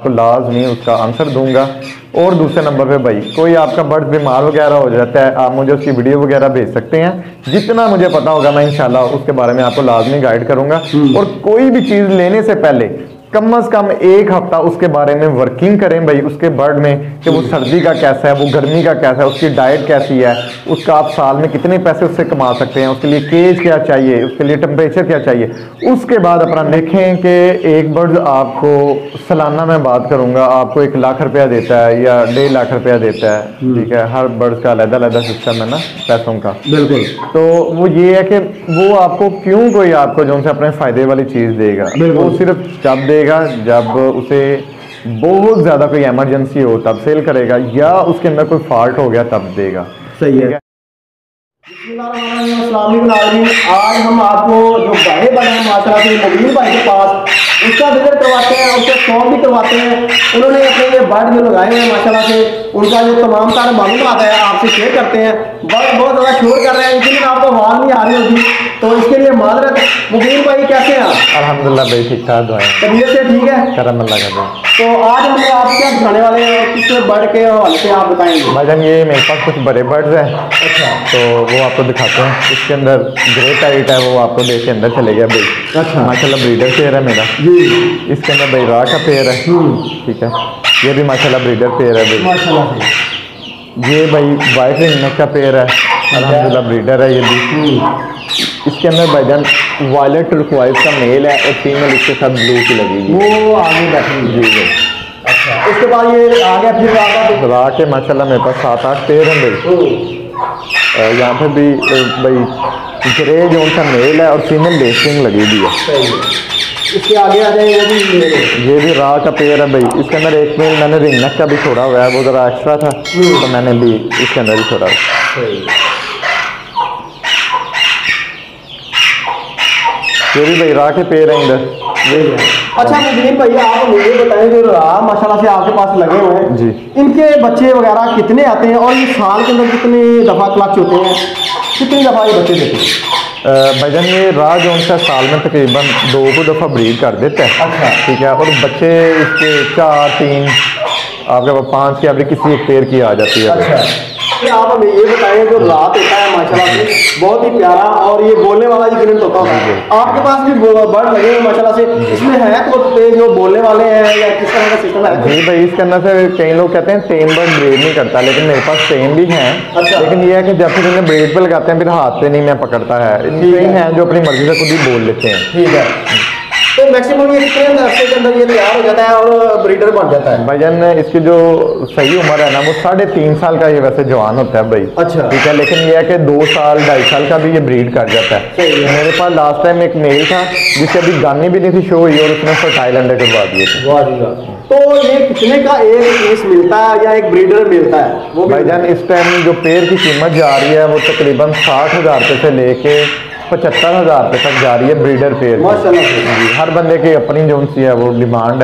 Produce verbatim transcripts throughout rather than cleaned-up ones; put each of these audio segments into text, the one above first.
आपको लाजमी उसका आंसर दूंगा। और दूसरे नंबर पे भाई कोई आपका बर्ड बीमार वगैरह हो जाता है, आप मुझे उसकी वीडियो वगैरह भेज सकते हैं। जितना मुझे पता होगा मैं इंशाल्लाह उसके बारे में आपको लाजमी गाइड करूंगा। और कोई भी चीज़ लेने से पहले कम अज कम एक हफ्ता उसके बारे में वर्किंग करें भाई, उसके बर्ड में कि वो सर्दी का कैसा है, वो गर्मी का कैसा है, उसकी डाइट कैसी है, उसका आप साल में कितने पैसे उससे कमा सकते हैं, उसके लिए केज क्या चाहिए, उसके लिए टेम्परेचर क्या चाहिए। उसके बाद अपना देखें कि एक बर्ड आपको सालाना मैं बात करूंगा आपको एक लाख रुपया देता है या डेढ़ लाख रुपया देता है, ठीक है। हर बर्ड का अलग अलग सिस्टम है ना पैसों का, बिल्कुल। तो वो ये है कि वो आपको क्यों कोई आपको जो अपने फायदे वाली चीज़ देगा, वो सिर्फ जब देगा जब उसे बहुत ज्यादा कोई इमरजेंसी हो तब सेल करेगा, या उसके अंदर कोई फॉल्ट हो गया तब देगा। सही है। आज हम आपको जो गाय बने हैं माशाल्लाह से मुबीन भाई के पास उसका विजिट करवाते हैं, उसका शौक भी करवाते हैं। उन्होंने अपने ये बर्ड जो लगाए हैं माशाल्लाह से उनका जो तमाम सारे मालूमात है आपसे शेयर करते हैं। बर्ड बहुत ज़्यादा शोर कर रहे हैं, इसलिए आपको आवाज़ नहीं आ रही होगी, तो इसके लिए माजरत। मुबीन भाई कैसे हैं आप? अल्हम्दुलिल्लाह भाई ठीक ठाक दुआएं। तबीयत से ठीक है? करम अल्लाह का भाई। तो आज हम आप क्या दिखाने वाले हैं, किस बर्ड के हवाले से आप बताएंगे? भाईजान ये मेरे पास कुछ बड़े बर्ड्स हैं, अच्छा, तो वो आपको दिखाते हैं। इसके अंदर ग्रे टाइट है, वो आपको देख के अंदर चले गया भाई। अच्छा, माशाल्लाह ब्रीडर पेयर है मेरा जी। इसके अंदर भाई रा का पेयर है, ठीक है। ये भी माशाल्लाह ब्रीडर पेयर है भाई माशाल्लाह। ये भाई वाइट रिंग नेक का पेयर है, अल्हम्दुलिल्लाह ब्रीडर है ये भी। इसके अंदर भाईजान वायलेट टर्कोइज का मेल है और फीमेल इसके साथ ब्लू की लगेगी, वो आगे बैठी जी भाई। अच्छा, उसके बाद ये आ गया फिर आगे रा के माशाल्लाह मेरे पास सात आठ पेयर हैं भाई। यहाँ पे भी भाई ग्रे जो सा मेल है और फीमेल लेसिंग लगी हुई है। इसके आगे आ जाए ये भी ये भी रा का पेयर है भाई। इसके अंदर एक मेल मैंने रिंग नेक का भी छोड़ा हुआ है, वो ज़रा एक्स्ट्रा था तो मैंने भी इसके अंदर ही छोड़ा हुआ। ये भी भाई रा के पेयर है इधर ये। अच्छा मुबीन भाई आप मुझे बताएं जो रा माशाल्लाह से आपके पास लगे हुए हैं जी, इनके बच्चे वगैरह कितने आते हैं और ये साल के अंदर कितने दफ़ा क्लच होते हैं, कितनी दफ़ा ये बच्चे देते हैं? भाईजान ये रा जो उनका साल में तकरीबन दो को दफ़ा ब्रीड कर देता है। अच्छा, ठीक है। और बच्चे इसके चार तीन आपके पास पाँच की अभी किसी एक पेड़ की आ जाती है। अच्छा, आप हमें ये बताएं जो रात होता है माशाल्लाह से बहुत ही प्यारा और ये बोलने वाला यूनिट होता है, आपके पास भी बर्ड लगे हैं माशाल्लाह से, इसमें है तो जो बोलने वाले हैं या किस तरह का सिस्टम है? जी भाई, इसके अंदर से कई लोग कहते हैं टेम बर्ड ब्रीड नहीं करता, लेकिन मेरे पास टेम भी हैं। अच्छा, लेकिन ये है कि जब फिर उन्हें ब्रीड पे लगाते हैं फिर हाथ से नहीं मैं पकड़ता है। कई हैं जो अपनी मर्जी से खुद ही बोल लेते हैं। ठीक है, तो मैक्सिमम ये कितने हफ्ते के अंदर ये तैयार हो जाता है और ब्रीडर बन जाता है? भाईजान इसकी जो सही उम्र है ना वो साढ़े तीन साल का ये वैसे जवान होता है भाई। अच्छा, ठीक है। लेकिन ये है कि दो साल ढाई साल का भी ये ब्रीड कर जाता है। मेरे पास लास्ट टाइम एक मेल था जिससे अभी गानी भी नहीं थी शो हुई और उसने फर्टाइल अंडे करवा दिए थे। तो ये कितने का एक पीस मिलता है या एक ब्रीडर मिलता है वो? भाईजान इस टाइम जो पेड़ की कीमत जा रही है वो तकरीबन साठ हज़ार रुपये से लेके पचहत्तर हज़ार रुपये तक जा रही है ब्रीडर पेयर। माशाल्लाह जी, हर बंदे की अपनी जो सी है वो डिमांड है।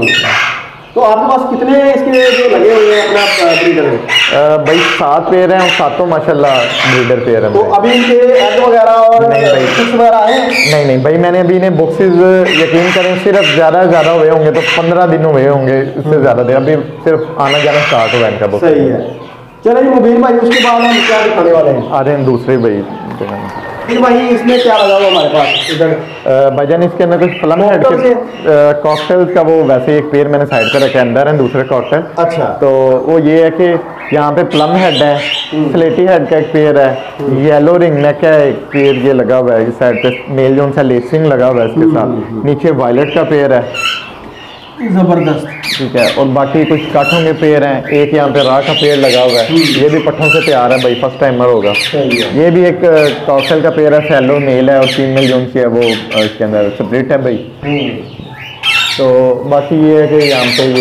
तो आपके पास कितने इसके जो लगे हुए हैं अपना ब्रीडर? भाई सात पेयर हैं और सातों माशाल्लाह ब्रीडर पेयर हैं। तो अभी इनके एग वगैरह और नहीं भाई कुछ वगैरह है? नहीं नहीं भाई, मैंने अभी इन्हें बॉक्सेस यकीन करें सिर्फ ज़्यादा ज़्यादा हुए होंगे तो पंद्रह दिन हुए होंगे, इससे ज़्यादा दिन अभी सिर्फ आना जाना स्टार्ट हुआ इनका बॉक्स। सही है। चलो जी मुबीन भाई, उसके बाद हम क्या दिखाने वाले हैं? आ रहे हैं दूसरे भाई। फिर भाई इसमें क्या लगा हुआ हमारे पास इधर? भाईजान इसके अंदर कुछ प्लम हेड के कॉकटेल्स का वो वैसे एक पेयर मैंने साइड पर रखा है, अंदर है दूसरे कॉकटेल। अच्छा, तो वो ये है कि यहाँ पे प्लम हेड है, स्लेटी हेड का एक पेयर है, येलो रिंग नेक का एक पेयर ये लगा हुआ है इस साइड पे, मेल जो सा लेसिंग लगा हुआ है इसके साथ, नीचे वायलेट का पेयर है जबरदस्त। ठीक है। और बाकी कुछ काठों के पेड़ हैं, एक यहाँ पे राह का पेड़ लगा हुआ है, ये भी पट्ठों से तैयार है भाई, फर्स्ट टाइमर होगा। ये भी एक कॉकटेल का पेड़ है, सैलो मेल है और फीमेल जो उनकी है वो इसके अंदर स्प्लिट है भाई। तो बाकी ये है कि यहाँ पे ये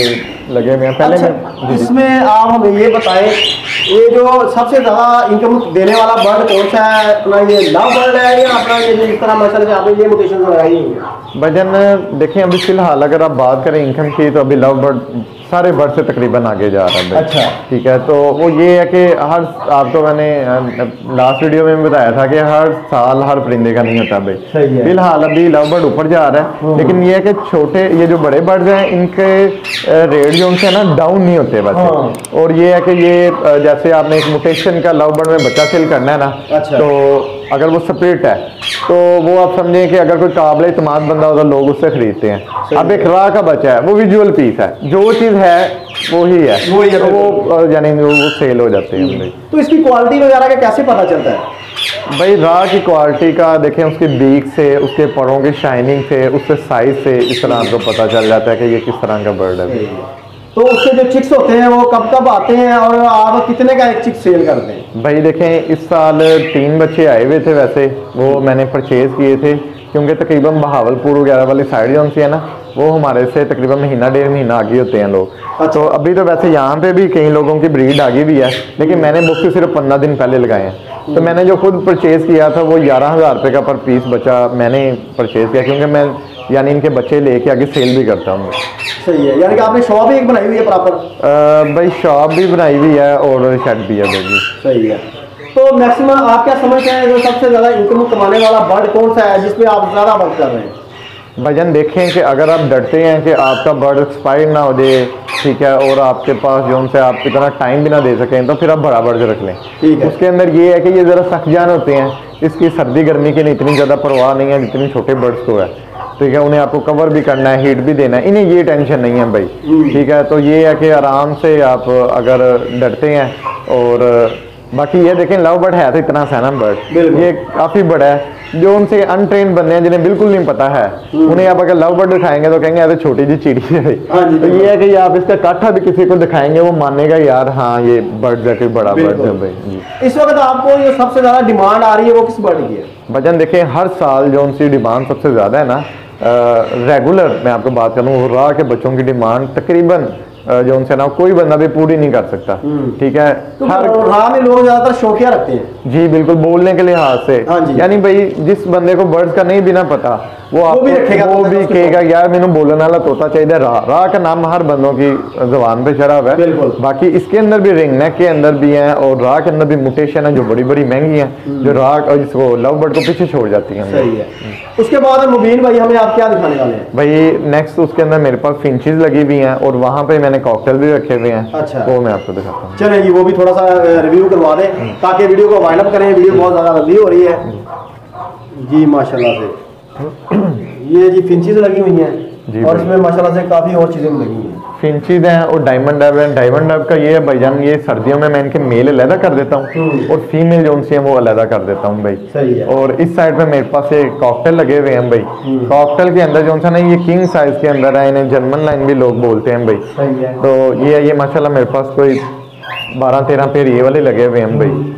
लगे हुए हैं। पहले अच्छा, मैं इसमें आप हमें ये बताएं, ये जो सबसे ज्यादा इनकम देने वाला बर्ड कौन सा है? अपना ये लव बर्ड है या अपना ये जिस तरह मसल से आपने ये मोटेशन लगाई हुई है? भजन देखें अभी फिलहाल अगर आप बात करें इनकम की तो अभी लव बर्ड सारे बर्ड से तकरीबन आगे जा रहा है भाई। अच्छा, ठीक है, तो वो ये है कि हर आपको मैंने लास्ट वीडियो में बताया था कि हर साल हर परिंदे का नहीं होता भाई। सही है। फिलहाल अभी लव बर्ड ऊपर जा रहा है, लेकिन ये है कि छोटे ये जो बड़े बर्ड्स हैं इनके रेट जो उनसे ना डाउन नहीं होते बस। हाँ। और ये है कि ये अ, जैसे आपने एक म्यूटेशन का लव बर्ड में बच्चा सेल करना है ना, अच्छा। तो अगर वो स्प्लिट है तो वो आप समझें कि अगर कोई काबिल इत्मीनान बंदा होगा लोग उससे खरीदते हैं। अब एक राह का बच्चा है, वो विजुअल पीस है, जो चीज़ है वो ही है, वो ही है, तो वो यानी वो वो सेल हो जाते हैं भाई। तो इसकी क्वालिटी वगैरह का कैसे पता चलता है? भाई राह की क्वालिटी का देखें उसकी बीक से, उसके परों की शाइनिंग से, उसके साइज से इस तरह आपको पता चल जाता है कि ये किस तरह का बर्ड है। तो उसके जो चिक्स होते हैं वो कब कब आते हैं और आप कितने का एक चिक सेल करते हैं? भाई देखें इस साल तीन बच्चे आए हुए थे, वैसे वो मैंने परचेज किए थे क्योंकि तकरीबन बहावलपुर वगैरह वाली साइड जो सी है ना, वो हमारे से तकरीबन महीना डेढ़ महीना आगे होते हैं लोग। अच्छा। तो अभी तो वैसे यहाँ पे भी कई लोगों की ब्रीड आगे भी है, लेकिन मैंने बुक से सिर्फ पंद्रह दिन पहले लगाए हैं। तो मैंने जो खुद परचेज किया था वो ग्यारह हज़ार रुपये का पर पीस बचा मैंने परचेज किया, क्योंकि मैं यानी इनके बच्चे लेके आगे सेल भी करता हूँ। सही है, यानी कि आपने शॉप एक बनाई हुई है प्रॉपर? भाई शॉप भी बनाई हुई है और शेड भी है भाई। सही है। तो मैक्सिमम आप क्या समझते हैं जो सबसे ज्यादा इनकम कमाने वाला बर्ड कौन सा है जिसपे आप ज्यादा वर्क कर रहे हैं? भजन देखें कि अगर आप डरते हैं कि आपका बर्ड एक्सपायर ना हो जाए, ठीक है, और आपके पास जो उनसे आप इतना टाइम भी ना दे सकें, तो फिर आप बड़ा बर्ड रख लें। ठीक है। उसके अंदर ये है कि ये ज़रा सख्त जान होते हैं, इसकी सर्दी गर्मी की इतनी ज़्यादा परवाह नहीं है जितनी छोटे बर्ड्स को है। ठीक है, उन्हें आपको कवर भी करना है, हीट भी देना है, इन्हें ये टेंशन नहीं है भाई। ठीक है, तो ये है कि आराम से आप अगर डरते हैं। और बाकी ये देखें लव बर्ड है तो इतना सैना बर्ड, ये काफ़ी बड़ा है। जो उनसे अनट्रेन बंदे हैं जिन्हें बिल्कुल नहीं पता है, उन्हें आप अगर लव बर्ड दिखाएंगे तो कहेंगे यार छोटी जी चिड़ी है। तो ये है कि आप इसका काठा भी किसी को दिखाएंगे वो मानेगा यार हाँ ये बर्ड है, कोई बड़ा बर्ड है भाई। इस वक्त आपको ये सबसे ज्यादा डिमांड आ रही है वो किस बर्ड की है? भजन देखें हर साल जो उनकी डिमांड सबसे ज़्यादा है ना, रेगुलर मैं आपको बात करूँ, राह के बच्चों की डिमांड तकरीबन जो उनसे ना कोई बंदा भी पूरी नहीं कर सकता। ठीक है, तो हर राह में लोग ज्यादातर शौकिया रखते हैं। जी बिल्कुल, बोलने के लिहाज से। हाँ जी। यानी भाई जिस बंदे को बर्ड्स का नहीं भी ना पता वो आपको भी रखेगा, वो भी कहेगा यार मैंने बोलने वाला तोता चाहिए। राह राह का नाम हर बंदों की जुबान पे चढ़ा हुआ है। बाकी इसके अंदर भी रिंग नेक के अंदर भी हैं और राह के अंदर भी म्यूटेशन है जो बड़ी बड़ी महंगी हैं, जो राह और जिसको लव बर्ड को पीछे छोड़ जाती हैं। सही है। उसके बाद मुबीन भाई हमें आप क्या दिखाने वाले हैं? भाई नेक्स्ट उसके अंदर मेरे पास फिंचेस लगी हुई हैं और वहाँ पे मैंने कॉकटेल भी रखे हुए हैं। अच्छा, वो मैं आपको दिखाता हूँ। चलें जी, वो भी थोड़ा सा रिव्यू करवा दें ताकि वीडियो को वाइंड अप करें। वीडियो बहुत ज़्यादा लंबी हो रही है जी माशाल्लाह से। ये जी फिंचेस लगी हुई हैं और इसमें माशाल्लाह से काफ़ी और चीज़ें लगी हुई हैं। फिंचेस हैं और डायमंड डब है। डायमंड डब का ये है भाईजान, ये सर्दियों में मैं इनके मेल अलहदा कर देता हूँ और फीमेल जो उनसे हैं वो अलहदा कर देता हूँ भाई। सही है। और इस साइड पे मेरे पास एक कॉकटेल लगे हुए हैं भाई। कॉकटेल के अंदर जो सा ना ये किंग साइज के अंदर है, इन्हें जर्मन लाइन भी लोग बोलते हैं भाई। सही है। तो ये ये माशाल्लाह मेरे पास कोई बारह तेरह पेड़ ये वाले लगे हुए हैं भाई।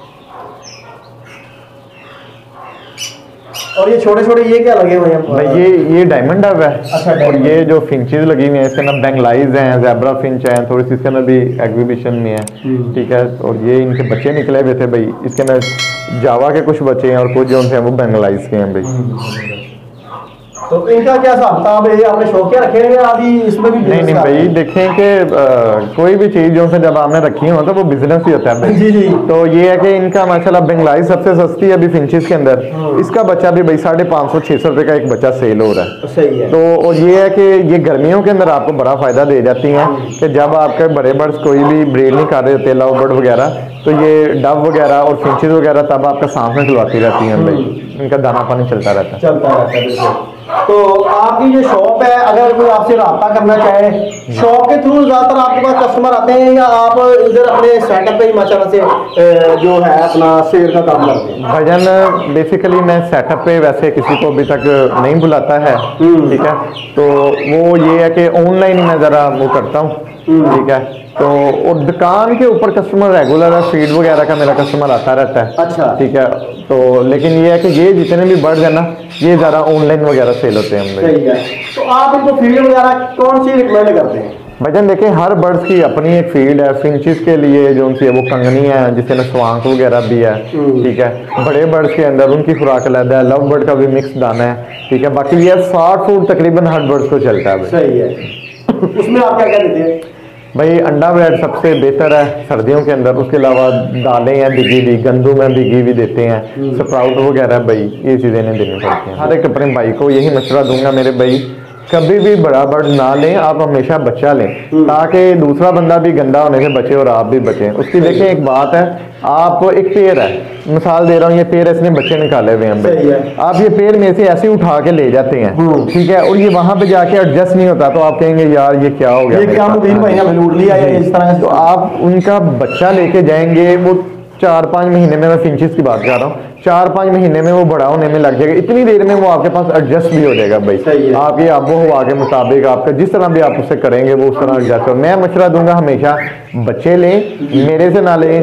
और ये छोटे छोटे ये क्या लगे हुए हैं भाई? ये ये डायमंड डब है। अच्छा, और ये जो फिंचेस लगी हुई हैं इसके अंदर बेंगलाइज हैं, ज़ेब्रा फिंच हैं, थोड़ी सी इसके अंदर भी एग्जीबिशन में है। ठीक है, और ये इनके बच्चे निकले हुए थे भाई। इसके अंदर जावा के कुछ बच्चे हैं और कुछ जो हैं वो बेंगलाइज के हैं भाई। तो इनका क्या हिसाब किताब है? आपने शौकिया रखे हैं या अभी इसमें भी? नहीं नहीं भाई, देखें कि कोई भी चीज़ जो से जब आपने रखी हो तो वो बिजनेस ही होता है भाई। जी जी। तो ये है कि इनका माशाल्लाह बेंगलाइज सबसे सस्ती है अभी फिंचेस के अंदर। इसका बच्चा भी भाई साढ़े पाँच सौ छः सौ रुपये का एक बच्चा सेल हो रहा है। सही है। तो और ये है कि ये गर्मियों के अंदर आपको बड़ा फ़ायदा दे जाती हैं कि जब आपके बड़े बर्ड्स कोई भी ब्रीड नहीं कर रहे होते, लव बर्ड वगैरह, तो ये डब वगैरह और फिंचेस वगैरह तब आपका सांस में खिलवाती रहती हैं भाई। इनका दाना पानी चलता रहता है चलता रहता है बिल्कुल। तो आपकी जो शॉप है, अगर कोई आपसे रब्ता करना चाहे, शॉप के थ्रू ज़्यादातर आपके पास कस्टमर आते हैं या आप इधर अपने सेटअप पे ही माशाल्लाह से जो है अपना सेल का काम करते हैं? भजन बेसिकली मैं सेटअप पे वैसे किसी को अभी तक नहीं बुलाता है। ठीक है, तो वो ये है कि ऑनलाइन ही मैं ज़रा वो करता हूँ। ठीक है, तो और दुकान के ऊपर कस्टमर रेगुलर है, फीड वगैरह का मेरा कस्टमर आता रहता है। अच्छा, ठीक है, तो लेकिन ये है कि ये जितने भी बर्ड है ना ये ज़्यादा ऑनलाइन वगैरह सेल होते हैं। सही है। तो आप इनको फीड वगैरह कौन सी रिकमेंड करते हैं? भाईजान देखिए, हर बर्ड्स की अपनी एक फील्ड है। फिंचिस के लिए जो उनकी है वो कंगनी है, जिससे ना स्वांक वगैरह भी है, ठीक है। बड़े बर्ड्स के अंदर उनकी खुराक अलग है, लव बर्ड का भी मिक्स दाना है, ठीक है। बाकी ये फास्ट फूड तकरीबन हर बर्ड्स को चलता है। सही है। उसमें आप क्या क्या देते हैं भाई? अंडा ब्रेड सबसे बेहतर है सर्दियों के अंदर। उसके अलावा दालें हैं भिगी हुई, गंदुम है भिगी हुई देते हैं, स्प्राउट वगैरह भाई ये चीज़ें इन्हें देनी पड़ती हैं। हर एक अपने भाई को यही मशवरा दूंगा मेरे भाई, कभी भी बड़ा बर्ड ना लें, आप हमेशा बच्चा लें, ताकि दूसरा बंदा भी गंदा होने से बचे और आप भी बचें। उसकी देखें एक बात है, आप एक पेड़ है, मिसाल दे रहा हूँ, ये पेड़ इसने बच्चे निकाले हुए हैं भाई, आप ये पेड़ में से ऐसे उठा के ले जाते हैं, ठीक है, और ये वहां पे जाके एडजस्ट नहीं होता, तो आप कहेंगे यार ये क्या हो गया, ये क्या मुबीन भाई ने लूट लिया है इस तरह। तो आप उनका बच्चा लेके जाएंगे, वो चार पाँच महीने में, मैं फिंचिस की बात कर रहा हूँ, चार पाँच महीने में वो बड़ा होने में लग जाएगा। इतनी देर में वो आपके पास एडजस्ट भी हो जाएगा भाई। आपकी आबो हवा के मुताबिक आपका जिस तरह भी आप उससे करेंगे वो उस तरह एडजस्ट हो। मैं मशवरा दूंगा हमेशा बच्चे लें, मेरे से ना लें,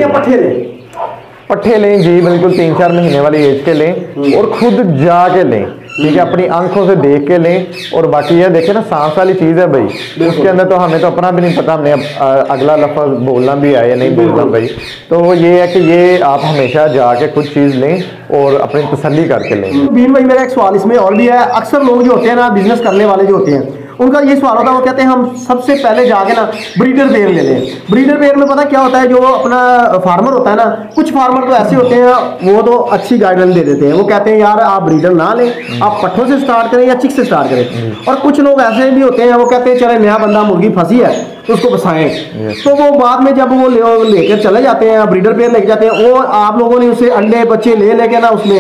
पट्ठे लें जी, बिल्कुल तीन चार महीने वाली एज के लें और खुद जाके लें, ठीक है, अपनी आंखों से देख के लें। और बाकी ये देखें ना, सांस वाली चीज़ है भाई, उसके अंदर तो हमें तो अपना भी नहीं पता, हमने अगला लफ्ज़ बोलना भी है या नहीं बोलना भाई। तो ये है कि ये आप हमेशा जाके खुद चीज़ लें और अपनी तसल्ली करके लें। बीन भाई मेरा एक सवाल इसमें और भी है, अक्सर लोग जो होते हैं ना, बिजनेस करने वाले जो होते हैं, उनका ये सवाल होता है, वो कहते हैं हम सबसे पहले जाके ना ब्रीडर पेयर ले लें। ब्रीडर पेयर में पता क्या होता है, जो अपना फार्मर होता है ना, कुछ फार्मर तो ऐसे होते हैं वो तो अच्छी गाइडलाइन दे देते हैं, वो कहते हैं यार आप ब्रीडर ना लें, आप पट्ठों से स्टार्ट करें या चिक से स्टार्ट करें। और कुछ लोग ऐसे भी होते हैं, वो कहते हैं चले नया बंदा मुर्गी फंसी है तो उसको बसाएं, तो वो बाद में जब वो लेकर चले जाते हैं, ब्रीडर पेयर लेके जाते हैं, वो आप लोगों ने उसे अंडे बच्चे ले लेके ना उसमें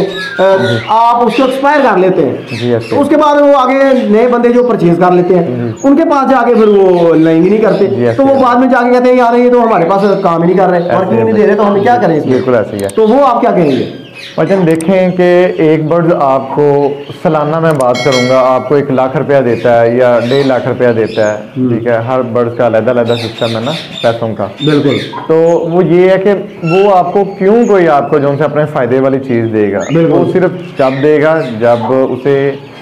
आप उसको एक्सपायर कर लेते हैं, तो उसके बाद वो आगे नए बंदे जो परचेज कर लेते हैं, उनके पास जाके फिर वो लेंगे नहीं करते, तो वो बाद में जाके कहते हैं यार ये तो हमारे पास काम ही नहीं कर रहे, वर्किंग नहीं दे रहे, तो हम क्या करें। बिल्कुल ऐसे ही है। तो वो आप क्या कहेंगे? वचन देखें कि एक बर्ड आपको सालाना मैं बात करूंगा, आपको एक लाख रुपया देता है या डेढ़ लाख रुपया देता है, ठीक है, हर बर्ड का अलग अलग सिस्टम है ना पैसों का। बिल्कुल। तो वो ये है कि वो आपको क्यों कोई आपको जो उनसे अपने फायदे वाली चीज़ देगा, वो सिर्फ जब देगा जब उसे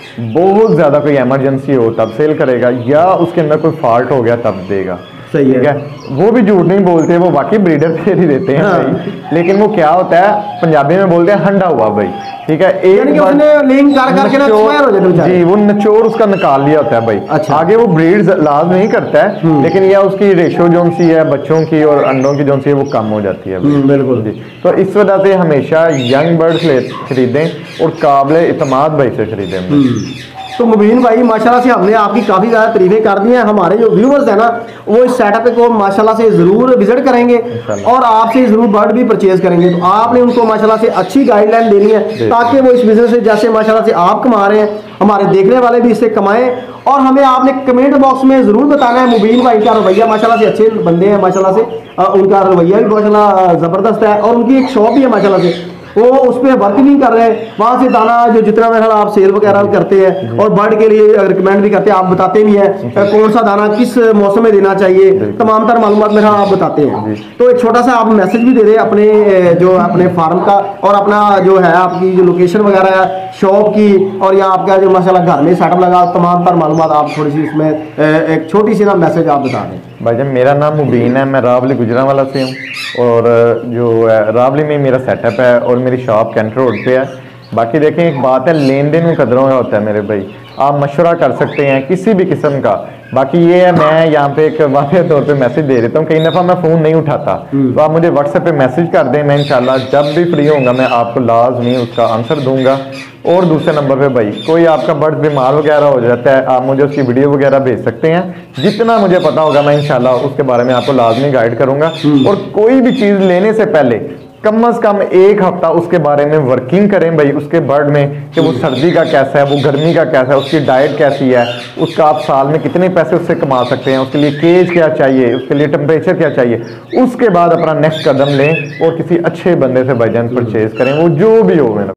बहुत ज़्यादा कोई इमरजेंसी हो तब सेल करेगा, या उसके अंदर कोई फॉल्ट हो गया तब देगा। सही है। वो भी झूठ नहीं बोलते, वो बाकी ब्रीडर पेयर ही देते हैं भाई। लेकिन वो क्या होता है, पंजाबी में बोलते हैं हंडा हुआ भाई, ठीक है, एक उसने लिंक कर करके ना एक्सपायर हो जाता है जी, वो निचोड़ उसका निकाल लिया होता है भाई। अच्छा। आगे वो ब्रीड लाज नहीं करता है, लेकिन यह उसकी रेशो जो सी है बच्चों की और अंडों की जो सी है वो कम हो जाती है। बिल्कुल जी। तो इस वजह से हमेशा यंग बर्ड्स ले खरीदें और काबिल इतमाद भाई से खरीदें। तो मुबीन भाई माशाल्लाह से हमने आपकी काफ़ी ज़्यादा तारीफें कर दी हैं। हमारे जो व्यूवर्स हैं ना, वो इस सेटअप को माशाल्लाह से ज़रूर विजिट करेंगे और आपसे ज़रूर बर्ड भी परचेज करेंगे। तो आपने उनको माशाल्लाह से अच्छी गाइडलाइन देनी है, ताकि वो इस बिज़नेस से जैसे माशाल्लाह से आप कमा रहे हैं, हमारे देखने वाले भी इससे कमाएं। और हमें आपने कमेंट बॉक्स में ज़रूर बताना है मुबीन भाई का रवैया माशाल्लाह से अच्छे बंदे हैं, माशाल्लाह से उनका रवैया भी माशाल्लाह ज़बरदस्त है, और उनकी एक शॉप भी है माशाल्लाह से, वो उस पर वर्क नहीं कर रहे हैं, वहाँ से दाना जो जितना मेरा आप सेल वगैरह करते हैं और बर्ड के लिए रिकमेंड भी करते हैं, आप बताते भी हैं कौन सा दाना किस मौसम में देना चाहिए, तमाम तर मालूमात मेरा आप बताते हैं। तो एक छोटा सा आप मैसेज भी दे रहे हैं अपने जो अपने फार्म का, और अपना जो है आपकी जो लोकेशन वगैरह है शॉप की, और यहाँ आपका जो माशाल्लाह घर में सेटअप लगा, तमाम तर मालूमात आप थोड़ी सी इसमें एक छोटी सी ना मैसेज आप बता दें। भाईजान मेरा नाम मुबीन है, मैं रावली गुजरांवाला से हूँ, और जो रावली में मेरा सेटअप है और मेरी शॉप कैंट रोड पे है। बाकी देखें एक बात है, लेन देन में कदरों में होता है मेरे भाई, आप मशवरा कर सकते हैं किसी भी किस्म का। बाकी ये है, मैं यहाँ पे एक वाक़ई तौर पे मैसेज दे देता हूँ, कई दफ़ा मैं फ़ोन नहीं उठाता, तो आप मुझे व्हाट्सएप पे मैसेज कर दें, मैं इंशाल्लाह जब भी फ्री होऊंगा मैं आपको लाजमी उसका आंसर दूंगा। और दूसरे नंबर पे भाई कोई आपका बर्ड बीमार वगैरह हो जाता है, आप मुझे उसकी वीडियो वगैरह भेज सकते हैं, जितना मुझे पता होगा मैं इंशाल्लाह उसके बारे में आपको लाजमी गाइड करूंगा। और कोई भी चीज़ लेने से पहले कम अज कम एक हफ्ता उसके बारे में वर्किंग करें भाई, उसके बर्ड में कि वो सर्दी का कैसा है, वो गर्मी का कैसा है, उसकी डाइट कैसी है, उसका आप साल में कितने पैसे उससे कमा सकते हैं, उसके लिए केज क्या चाहिए, उसके लिए टेम्परेचर क्या चाहिए, उसके बाद अपना नेक्स्ट कदम लें और किसी अच्छे बंदे से भाईजान परचेज करें, वो जो भी हो मेरा।